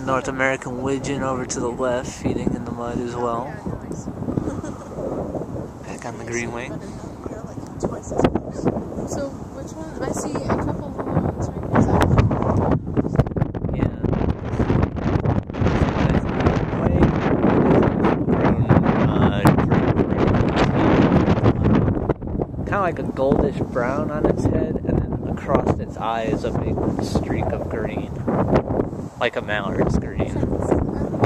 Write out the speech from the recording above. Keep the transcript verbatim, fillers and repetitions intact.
North American widgeon over to the left, feeding in the mud as well. Back on the GreenWing. So, which one? I see a couple little ones right Yeah. Kind of like a goldish brown on its head, and then across its eye is a big streak of green. Like a mallard's green.